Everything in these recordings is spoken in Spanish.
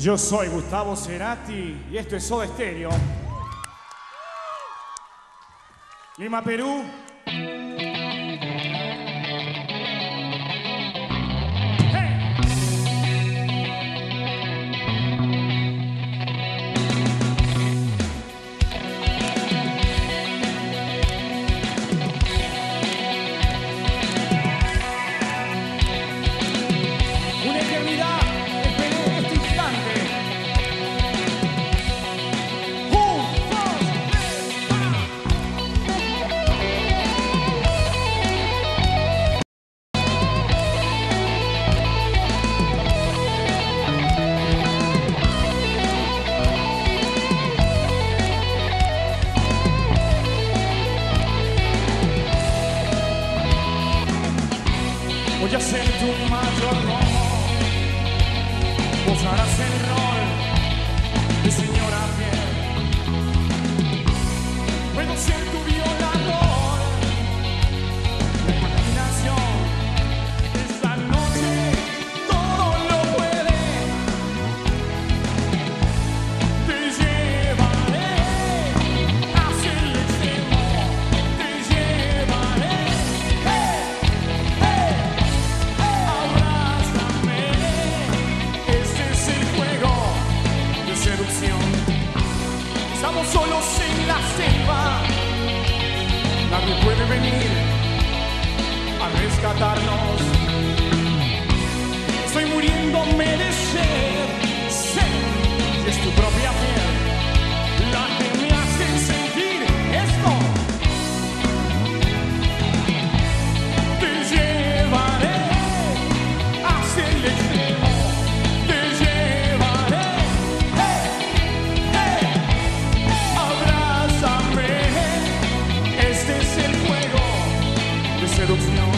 Yo soy Gustavo Cerati y esto es Soda Stereo. Lima, Perú. Voy a ser tu mayordomo, vos harás el rol de señora fiel. Puedo ser tu violador, la imaginación. Esta noche todo lo puede. Te llevaré hacia el extremo, te llevaré. Estamos solos en la selva, nadie puede venir a rescatarnos. Estoy muriéndome de sed, y es tu propia piel la que me hace sentir esto. Te llevaré hacia el extremo. Seducción.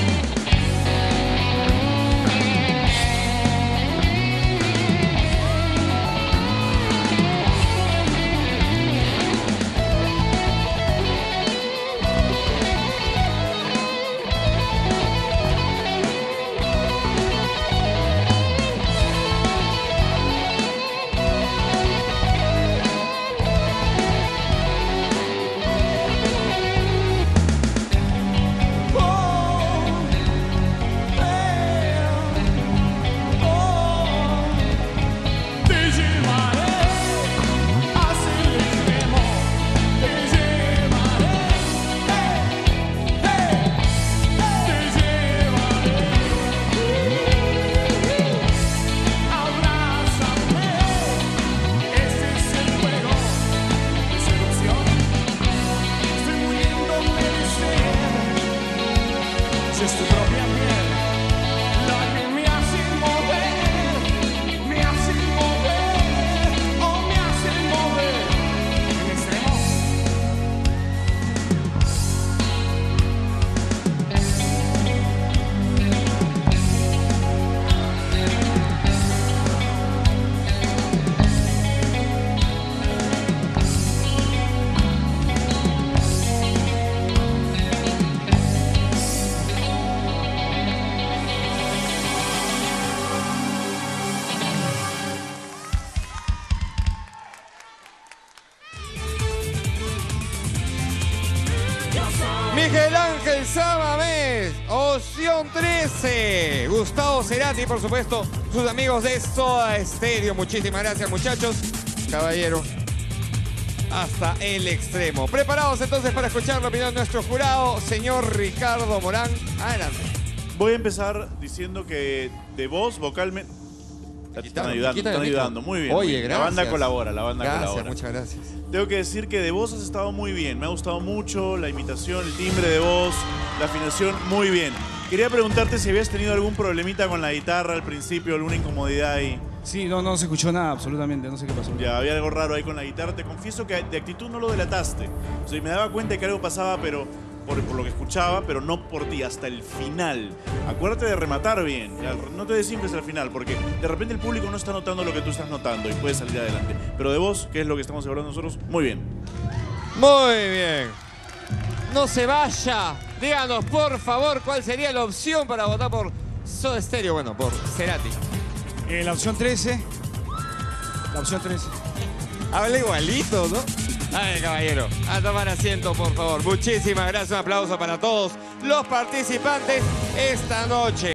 Es tu propia piel la que me hace mover, me hace mover, oh, me hace mover en extremo. Miguel Ángel Samamés, Opción 13, Gustavo Cerati, por supuesto, sus amigos de Soda Stereo. Muchísimas gracias, muchachos, caballero, hasta el extremo. Preparados entonces para escuchar la opinión de nuestro jurado, señor Ricardo Morán. Adelante. Voy a empezar diciendo que de voz, vocalmente... Te están ayudando, muy bien. Oye, muy bien. gracias. La banda colabora, la banda colabora. Muchas gracias. Tengo que decir que de voz has estado muy bien. Me ha gustado mucho la imitación, el timbre de voz, la afinación, muy bien. Quería preguntarte si habías tenido algún problemita con la guitarra al principio, alguna incomodidad ahí. Sí, no se escuchó nada, absolutamente, no sé qué pasó. Ya, había algo raro ahí con la guitarra. Te confieso que de actitud no lo delataste. O sea, me daba cuenta de que algo pasaba, pero por lo que escuchaba, pero no por ti, hasta el final. Acuérdate de rematar bien, no te desimples al final, porque de repente el público no está notando lo que tú estás notando y puedes salir adelante. Pero de vos, que es lo que estamos hablando nosotros, muy bien. Muy bien. No se vaya. Díganos, por favor, cuál sería la opción para votar por Soda Stereo, bueno, por Cerati. La opción 13. La opción 3. Habla igualito, ¿no? A ver, caballero, a tomar asiento, por favor. Muchísimas gracias. Un aplauso para todos los participantes esta noche.